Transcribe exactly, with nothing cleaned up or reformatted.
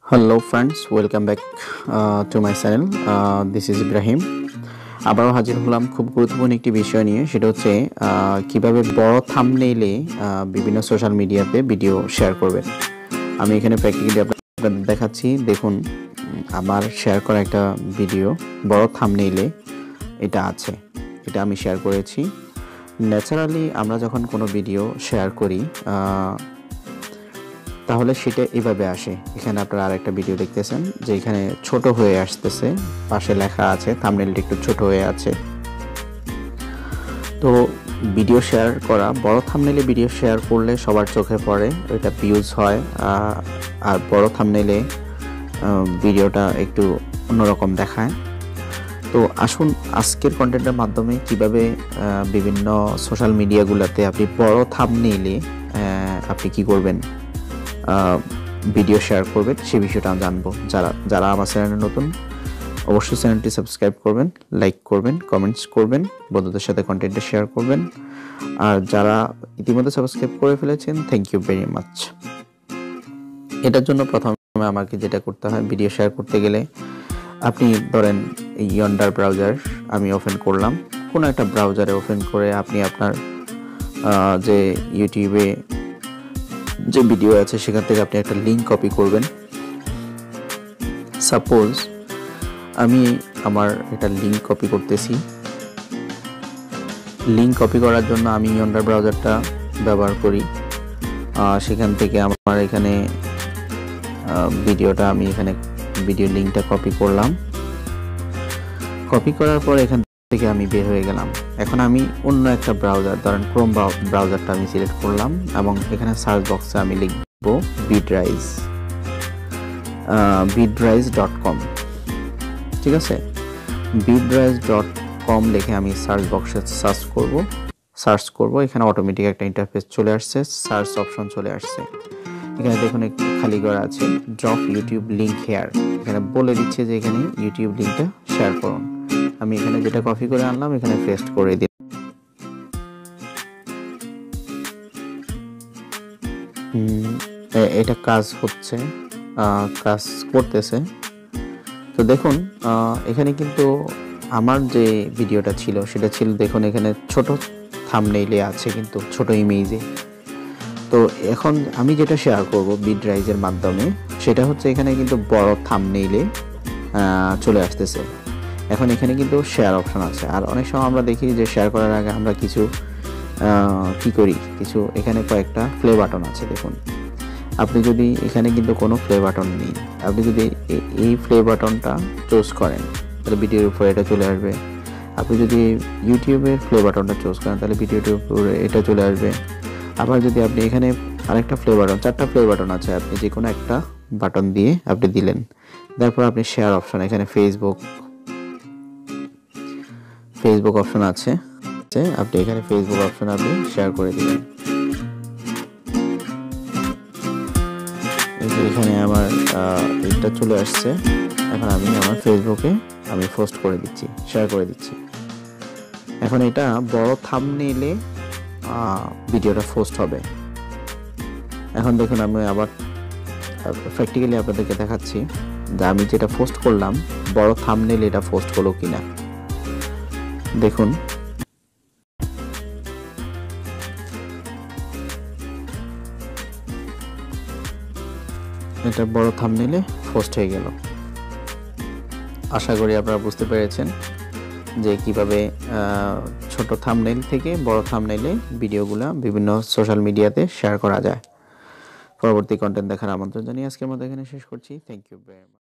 Hello friends, welcome back uh, to my channel. Uh, this is Ibrahim. আবারও হাজির হলাম খুব গুরুত্বপূর্ণ একটি বিষয় নিয়ে, সেটা হচ্ছে কিভাবে বড় থাম্বনেইলে বিভিন্ন সোশ্যাল মিডিয়াতে ভিডিও শেয়ার করবেন। আমি এখানে প্র্যাকটিক্যালি আপনাদের দেখাচ্ছি। দেখুন, আমার শেয়ার করা একটা ভিডিও বড় থাম্বনেইলে এটা আছে, এটা আমি শেয়ার করেছি। ন্যাচারালি আমরা যখন কোনো ভিডিও শেয়ার করি তাহলে সেটা এভাবে আসে। এখানে আপনারা আরেকটা ভিডিও দেখতেছেন যে এখানে ছোট হয়ে আসতেছে, পাশে লেখা আছে, থাম্বনেইলটা একটু ছোট হয়ে আছে। তো ভিডিও শেয়ার করা, বড় থাম্বনেইলে ভিডিও শেয়ার করলে সবার চোখে পড়ে, এটা ভিউজ হয়, আর বড় থাম্বনেইলে ভিডিওটা একটু অন্যরকম দেখায়। তো আসুন আজকের কন্টেন্টের মাধ্যমে কিভাবে বিভিন্ন সোশ্যাল মিডিয়াগুলোতে আপনি বড় থাম্বনেইলে আপনি কি করবেন, ভিডিও শেয়ার করবেন, সে বিষয়টা আমি জানবো। যারা যারা আমার চ্যানেলে নতুন, অবশ্যই চ্যানেলটি সাবস্ক্রাইব করবেন, লাইক করবেন, কমেন্টস করবেন, বন্ধুদের সাথে কন্টেন্টটা শেয়ার করবেন। আর যারা ইতিমধ্যে সাবস্ক্রাইব করে ফেলেছেন, থ্যাংক ইউ ভেরি মাচ। এটার জন্য প্রথমে আমাকে যেটা করতে হয়, ভিডিও শেয়ার করতে গেলে আপনি ধরেন ইয়ন্ডার ব্রাউজার আমি ওপেন করলাম, কোনো একটা ব্রাউজারে ওপেন করে আপনি আপনার যে ইউটিউবে যে ভিডিও আছে সেখান থেকে আপনি একটা লিঙ্ক কপি করবেন। সাপোজ আমি আমার একটা লিঙ্ক কপি করতেছি। লিঙ্ক কপি করার জন্য আমি ইয়ন্ডার ব্রাউজারটা ব্যবহার করি। সেখান থেকে আমার এখানে ভিডিওটা আমি এখানে ভিডিও লিঙ্কটা কপি করলাম। কপি করার পর এখান থেকে আমি বের হয়ে গেলাম। এখন আমি অন্য একটা ব্রাউজার, ধরেন ক্রোম ব্রাউজারটা আমি সিলেক্ট করলাম এবং এখানে সার্চ বক্সে আমি লিখব বিডরাইজ বিডরাইজ ডট কম। ঠিক আছে, বিডরাইজ ডট কম লিখে আমি সার্চ বক্সে সার্চ করব সার্চ করব এখানে অটোমেটিক একটা ইন্টারফেস চলে আসছে, সার্চ অপশন চলে আসছে। এখানে দেখুন একটু খালি করা আছে, ড্রপ ইউটিউব লিঙ্ক হেয়ার। এখানে বলে দিচ্ছে যে এখানে ইউটিউব লিঙ্কটা শেয়ার করুন। আমি এখানে যেটা কপি করে আনলাম এখানে পেস্ট করে দিই। এটা কাজ হচ্ছে, কাজ করতেছে। তো দেখুন এখানে কিন্তু আমার যে ভিডিওটা ছিল সেটা ছিল, দেখুন এখানে ছোট থাম্বনেইলে আছে, কিন্তু ছোট ইমেজে। তো এখন আমি যেটা শেয়ার করব বিডরাইজের মাধ্যমে, সেটা হচ্ছে এখানে কিন্তু বড় থাম্বনেইলে চলে আসতেছে। এখন এখানে কিন্তু শেয়ার অপশন আছে। আর অনেক সময় আমরা দেখি যে শেয়ার করার আগে আমরা কিছু কি করি, কিছু এখানে কয়েকটা প্লে বাটন আছে। দেখুন, আপনি যদি এখানে কিন্তু কোনো প্লে বাটন নেই, আপনি যদি এই প্লে বাটনটা চুজ করেন তাহলে ভিডিওর উপরে এটা চলে আসবে। আপনি যদি ইউটিউবের প্লে বাটনটা চুজ করেন তাহলে ভিডিওটির উপরে এটা চলে আসবে। আবার যদি আপনি এখানে আরেকটা প্লে বাটন, চারটা প্লে বাটন আছে, আপনি যে কোনো একটা বাটন দিয়ে আপনি দিলেন, তারপর আপনি শেয়ার অপশন, এখানে ফেসবুক ফেসবুক অপশন আছে, আপনি এখানে ফেসবুক অপশন আপনি শেয়ার করে দিবেন। এখানে আমার এটা চলে আসছে। এখন আমি আমার ফেসবুকে আমি পোস্ট করে দিচ্ছি, শেয়ার করে দিচ্ছি। এখন এটা বড় থাম্বনেইলে ভিডিওটা পোস্ট হবে। এখন দেখুন আমি আবার প্র্যাকটিক্যালি আপনাদেরকে দেখাচ্ছি যে আমি যেটা পোস্ট করলাম বড় থাম্বনেইলে এটা পোস্ট হলো কিনা। দেখুন এটা বড় থাম্বনেইলে পোস্ট হয়ে গেল। আশা করি আপনারা বুঝতে পেরেছেন যে কিভাবে ছোট থাম্বনেইল থেকে বড় থাম্বনেইলে ভিডিওগুলো বিভিন্ন সোশ্যাল মিডিয়াতে শেয়ার করা যায়। পরবর্তী কন্টেন্ট দেখার আমন্ত্রণ জানিয়ে আজকের মতো এখানে শেষ করছি। Thank you very much.